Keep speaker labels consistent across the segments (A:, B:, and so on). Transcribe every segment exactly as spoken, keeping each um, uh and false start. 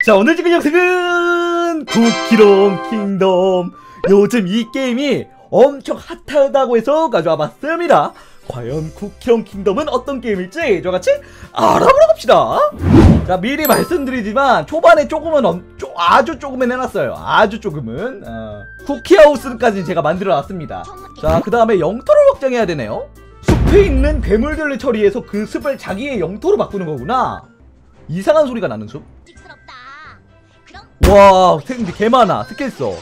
A: 자, 오늘 찍은 영상은 쿠키롱 킹덤. 요즘 이 게임이 엄청 핫하다고 해서 가져와 봤습니다. 과연 쿠키롱 킹덤은 어떤 게임일지 저같이 알아보러 갑시다. 자, 미리 말씀드리지만 초반에 조금은 엄, 조, 아주 조금은 해놨어요. 아주 조금은 어, 쿠키하우스까지 제가 만들어 놨습니다. 자, 그 다음에 영토를 확장해야 되네요. 숲에 있는 괴물들을 처리해서 그 숲을 자기의 영토로 바꾸는 거구나. 이상한 소리가 나는 숲. 와, 생기 개 많아. 스킬 써.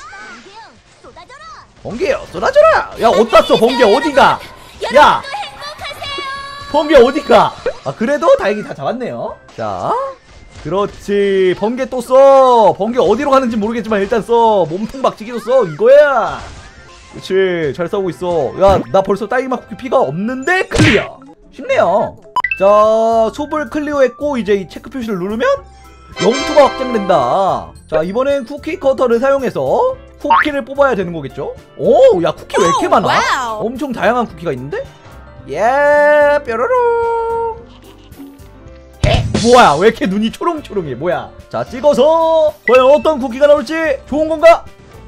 A: 번개요, 쏟아져라. 야, 어디다 써? 번개 어디가? 야, 번개 어디가? 아, 그래도 다행히 다 잡았네요. 자, 그렇지. 번개 또 써. 번개 어디로 가는지 모르겠지만 일단 써. 몸통 박치기도 써. 이거야. 그렇지. 잘 싸우고 있어. 야, 나 벌써 딸기맛 쿠키 피가 없는데 클리어. 쉽네요. 자, 숲을 클리어했고 이제 이 체크 표시를 누르면 영토가 확장된다. 자, 이번엔 쿠키 커터를 사용해서 쿠키를 뽑아야 되는 거겠죠? 오, 야, 쿠키 왜 이렇게 많아?
B: 와우.
A: 엄청 다양한 쿠키가 있는데? 예, 뾰로롱. 에? 뭐야, 왜 이렇게 눈이 초롱초롱해? 뭐야? 자, 찍어서 과연 어떤 쿠키가 나올지. 좋은 건가?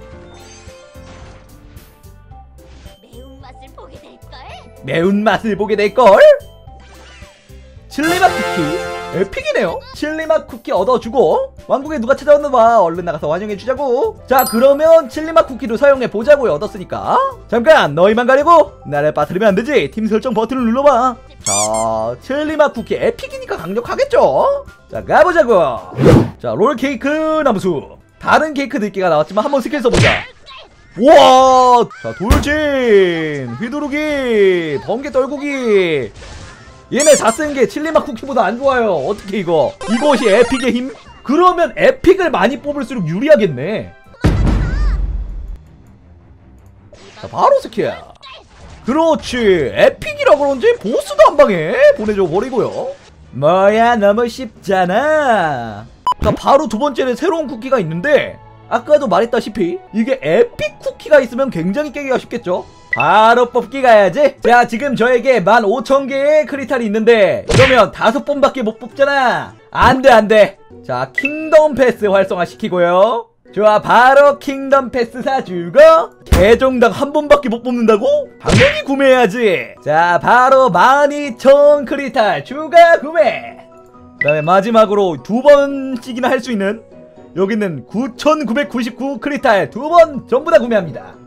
B: 매운맛을 보게 될걸?
A: 매운맛을 보게 될걸? 칠리맛 쿠키 에픽이네요. 칠리맛 쿠키 얻어주고 왕국에 누가 찾아왔나봐. 얼른 나가서 환영해주자고. 자, 그러면 칠리맛 쿠키도 사용해보자고요. 얻었으니까. 잠깐, 너희만 가려고? 나를 빠뜨리면 안되지. 팀 설정 버튼을 눌러봐. 자, 칠리맛 쿠키 에픽이니까 강력하겠죠. 자, 가보자고. 자, 롤케이크 나무수. 다른 케이크 들기가 나왔지만 한번 스킬 써보자. 우와. 자, 돌진, 휘두르기, 번개 떨구기. 얘네 다 쓴 게 칠리맛 쿠키보다 안 좋아요. 어떻게 이거? 이것이 에픽의 힘? 그러면 에픽을 많이 뽑을수록 유리하겠네. 자, 바로 스킬. 그렇지. 에픽이라 그런지 보스도 한 방에 보내줘 버리고요. 뭐야, 너무 쉽잖아. 자, 바로 두 번째는 새로운 쿠키가 있는데 아까도 말했다시피 이게 에픽 쿠키가 있으면 굉장히 깨기가 쉽겠죠. 바로 뽑기 가야지. 자, 지금 저에게 만 오천 개의 크리탈이 있는데 이러면 다섯 번밖에 못 뽑잖아. 안돼 안돼. 자, 킹덤 패스 활성화 시키고요. 좋아, 바로 킹덤 패스 사주고. 계정당 한 번밖에 못 뽑는다고? 당연히 구매해야지. 자, 바로 만 이천 크리탈 추가 구매. 그 다음에 마지막으로 두 번씩이나 할 수 있는 여기는 구천구백구십구 크리탈 두 번 전부 다 구매합니다.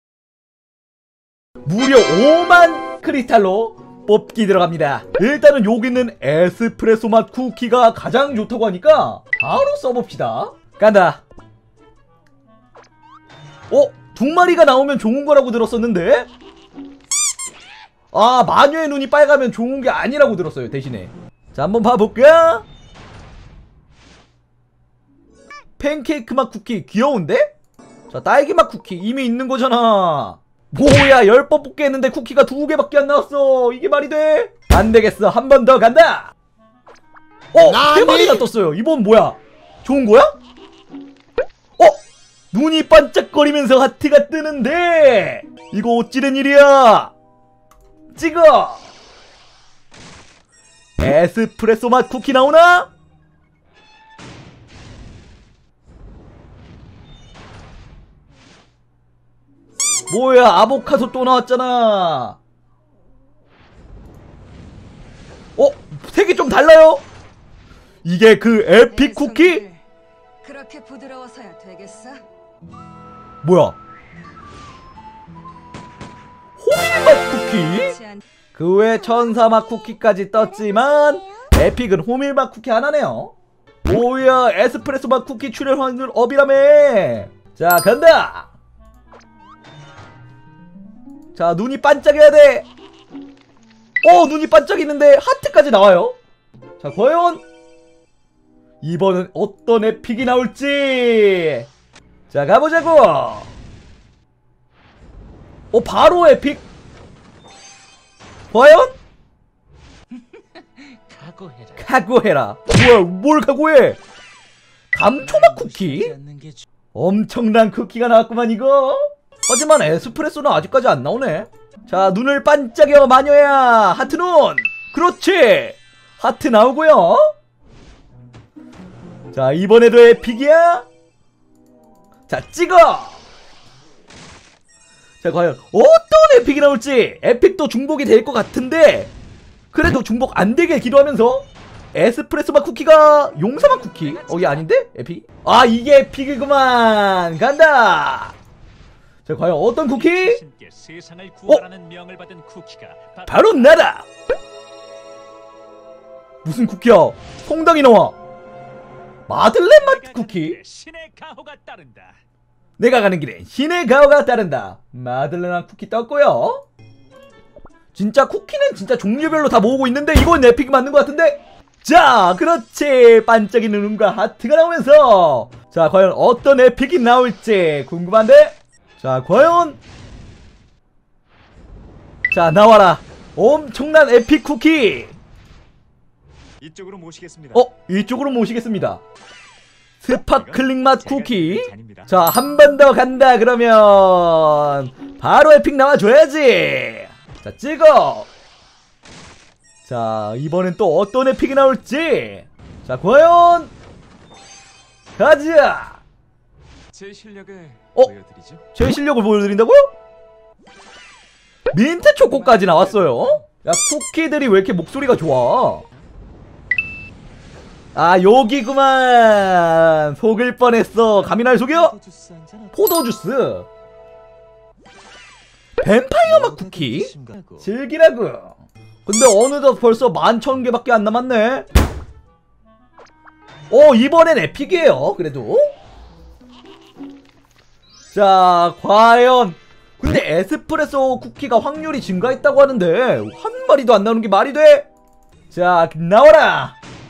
A: 무려 오만 크리탈로 뽑기 들어갑니다. 일단은 여기는 에스프레소 맛 쿠키가 가장 좋다고 하니까 바로 써봅시다. 간다. 어? 두 마리가 나오면 좋은 거라고 들었었는데? 아, 마녀의 눈이 빨가면 좋은 게 아니라고 들었어요, 대신에. 자, 한번 봐볼까? 팬케이크 맛 쿠키 귀여운데? 자, 딸기 맛 쿠키 이미 있는 거잖아. 뭐야, 열 번 뽑게 했는데 쿠키가 두 개밖에 안 나왔어. 이게 말이 돼? 안 되겠어. 한 번 더 간다. 어, 세 마리나 떴어요. 이번 뭐야? 좋은 거야? 어? 눈이 반짝거리면서 하트가 뜨는데 이거 어찌된 일이야? 찍어. 에스프레소 맛 쿠키 나오나? 뭐야, 아보카도 또 나왔잖아. 어? 색이 좀 달라요? 이게 그 에픽 쿠키?
C: 그렇게 부드러워서야 되겠어?
A: 뭐야? 호밀맛 쿠키? 그 외 천사맛 쿠키까지 떴지만 에픽은 호밀맛 쿠키 하나네요. 뭐야, 에스프레소 맛 쿠키 출연 확률 업이라며. 자, 간다. 자, 눈이 반짝여야 돼. 어, 눈이 반짝이는데 하트까지 나와요. 자, 과연 이번은 어떤 에픽이 나올지. 자, 가보자고. 어, 바로 에픽. 과연?
D: 각오해라.
A: 각오해라. 뭐야, 뭘 각오해? 감초맛 쿠키? 엄청난 쿠키가 나왔구만 이거. 하지만 에스프레소는 아직까지 안 나오네. 자, 눈을 반짝여 마녀야. 하트 눈. 그렇지. 하트 나오고요. 자 이번에도 에픽이야. 자 찍어. 자 과연 어떤 에픽이 나올지. 에픽도 중복이 될 것 같은데 그래도 중복 안 되길 기도하면서 에스프레소 맛 쿠키가 용사 맛 쿠키. 어 이게 아닌데? 에픽? 아 이게 에픽이구만. 간다. 자 과연 어떤 쿠키? 어? 바로 나다. 무슨 쿠키야? 성당이 나와. 마들렌 맛 쿠키. 내가 가는 길에 신의 가호가 따른다. 마들렌 맛 쿠키 떴고요. 진짜 쿠키는 진짜 종류별로 다 모으고 있는데 이건 에픽이 맞는 것 같은데. 자 그렇지. 반짝이는 눈과 하트가 나오면서 자 과연 어떤 에픽이 나올지 궁금한데. 자 과연 자 나와라. 엄청난 에픽 쿠키.
B: 이쪽으로 모시겠습니다.
A: 어 이쪽으로 모시겠습니다. 스파클링 맛 쿠키. 자 한 번 더 간다. 그러면 바로 에픽 나와줘야지. 자 찍어. 자 이번엔 또 어떤 에픽이 나올지. 자 과연 가자.
B: 제 실력을
A: 어?
B: 보여드리죠.
A: 제 실력을 보여드린다고요? 민트 초코까지 나왔어요. 야 쿠키들이 왜 이렇게 목소리가 좋아. 아 여기구만. 속을 뻔했어. 감히 날 속여? 포도주스. 뱀파이어 맛 쿠키. 즐기라고. 근데 어느덧 벌써 만천 개밖에 안 남았네. 어 이번엔 에픽이에요. 그래도 자 과연. 근데 에스프레소 쿠키가 확률이 증가했다고 하는데 한 마리도 안 나오는 게 말이 돼? 자 나와라.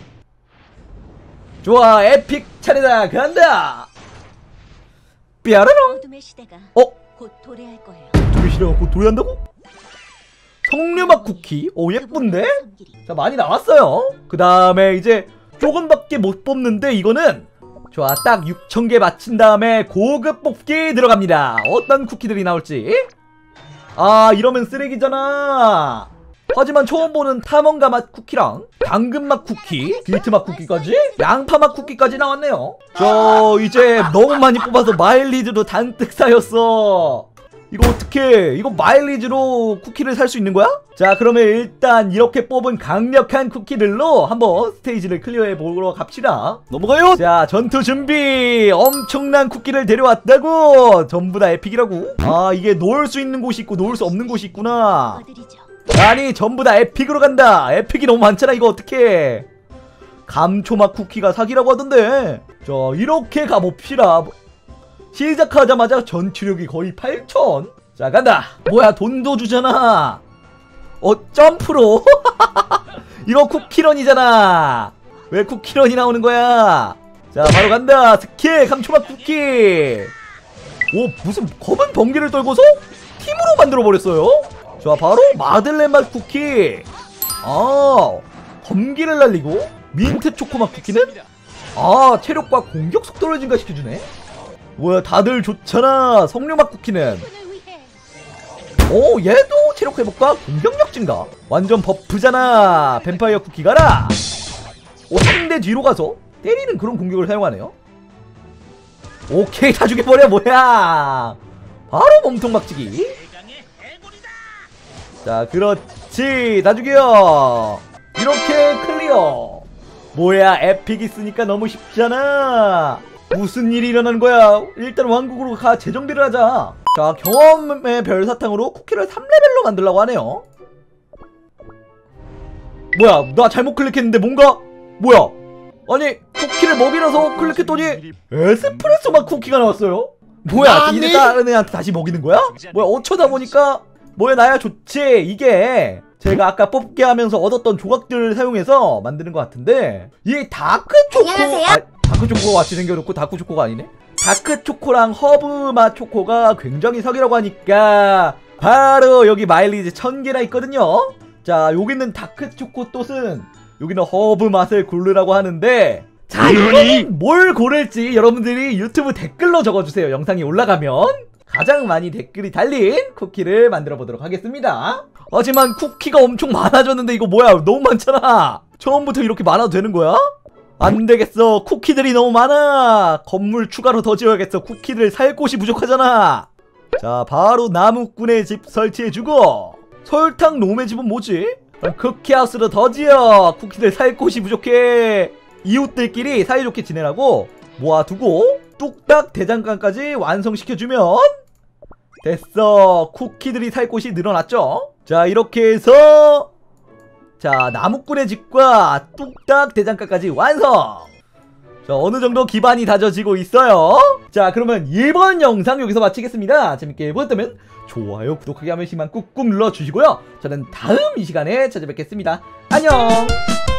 A: 좋아 에픽 차례다. 간다. 삐아라롱.
D: 어둠의 시대가
A: 어?
D: 곧 도래할 거예요.
A: 어둠의 시대가 곧 도래한다고? 석류맛 쿠키? 오 예쁜데? 자 많이 나왔어요. 그 다음에 이제 조금밖에 못 뽑는데 이거는 좋아 딱 육천 개 맞힌 다음에 고급 뽑기 들어갑니다. 어떤 쿠키들이 나올지. 아 이러면 쓰레기잖아. 하지만 처음 보는 탐험가 맛 쿠키랑 당근 맛 쿠키, 비트 맛 쿠키까지, 양파 맛 쿠키까지 나왔네요. 저 이제 너무 많이 뽑아서 마일리지도 잔뜩 쌓였어. 이거 어떡해. 이거 마일리지로 쿠키를 살 수 있는 거야? 자 그러면 일단 이렇게 뽑은 강력한 쿠키들로 한번 스테이지를 클리어해 보러 갑시다. 넘어가요. 자 전투 준비. 엄청난 쿠키를 데려왔다고. 전부 다 에픽이라고. 아 이게 놓을 수 있는 곳이 있고 놓을 수 없는 곳이 있구나. 아니 전부 다 에픽으로 간다. 에픽이 너무 많잖아. 이거 어떡해. 감초맛 쿠키가 사기라고 하던데. 자 이렇게 가봅시다. 시작하자마자 전투력이 거의 팔천. 자 간다. 뭐야 돈도 주잖아. 어 점프로. 이거 쿠키런이잖아. 왜 쿠키런이 나오는 거야. 자 바로 간다. 스킬 감초맛 쿠키. 오 무슨 검은 번개를 떨고서 팀으로 만들어버렸어요. 자 바로 마들렌 맛 쿠키. 아 검기를 날리고. 민트 초코맛 쿠키는 아 체력과 공격 속도를 증가시켜주네. 뭐야 다들 좋잖아. 석류맛 쿠키는 오 얘도 체력 회복과 공격력 증가. 완전 버프잖아. 뱀파이어 쿠키 가라. 오 상대 뒤로 가서 때리는 그런 공격을 사용하네요. 오케이 다 죽여버려. 뭐야 바로 몸통 박치기. 자 그렇지 다 죽여. 이렇게 클리어. 뭐야 에픽 있으니까 너무 쉽잖아. 무슨 일이 일어나는 거야. 일단 왕국으로 가 재정비를 하자. 자 경험의 별사탕으로 쿠키를 삼 레벨로 만들려고 하네요. 뭐야 나 잘못 클릭했는데 뭔가 뭐야 아니 쿠키를 먹이라서 클릭했더니 에스프레소 맛 쿠키가 나왔어요. 뭐야 이제 다른 애한테 다시 먹이는 거야? 뭐야 어쩌다 보니까 뭐야 나야 좋지. 이게 제가 아까 뽑게 하면서 얻었던 조각들을 사용해서 만드는 것 같은데 이 다크초코.
D: 안녕하세요.
A: 아, 다크초코가 같이 생겨놓고 다크초코가 아니네. 다크초코랑 허브맛 초코가 굉장히 사기라고 하니까 바로 여기 마일리지 천 개나 있거든요. 자 여기는 다크초코 돛은 여기는 허브맛을 고르라고 하는데 자 이거는 뭘 고를지 여러분들이 유튜브 댓글로 적어주세요. 영상이 올라가면 가장 많이 댓글이 달린 쿠키를 만들어 보도록 하겠습니다. 하지만 쿠키가 엄청 많아졌는데 이거 뭐야 너무 많잖아. 처음부터 이렇게 많아도 되는 거야? 안되겠어. 쿠키들이 너무 많아. 건물 추가로 더 지어야겠어. 쿠키들 살 곳이 부족하잖아. 자, 바로 나무꾼의 집 설치해주고, 설탕 놈의 집은 뭐지? 쿠키하우스로 더 지어. 쿠키들 살 곳이 부족해. 이웃들끼리 사이좋게 지내라고 모아두고 뚝딱 대장간까지 완성시켜주면 됐어. 쿠키들이 살 곳이 늘어났죠. 자, 이렇게 해서 자, 나무꾼의 집과 뚝딱 대장간까지 완성. 자, 어느정도 기반이 다져지고 있어요. 자, 그러면 이번 영상 여기서 마치겠습니다. 재밌게 보셨다면 좋아요, 구독하기 한 번씩만 꾹꾹 눌러주시고요. 저는 다음 이 시간에 찾아뵙겠습니다. 안녕.